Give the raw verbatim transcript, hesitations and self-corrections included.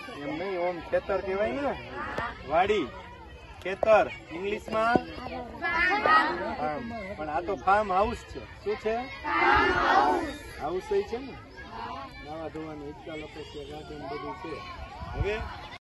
એમ નહીં, ઓમ ખેતર કહેવાય ને, વાડી ખેતર ઇંગ્લિશમાં ફાર્મ, પણ આ તો ફાર્મ હાઉસ છે. શું છે? હાઉસ છે ને, નાવા ધોવાનું હિચકા લપે છે, ગાર્ડન બધું છે. હવે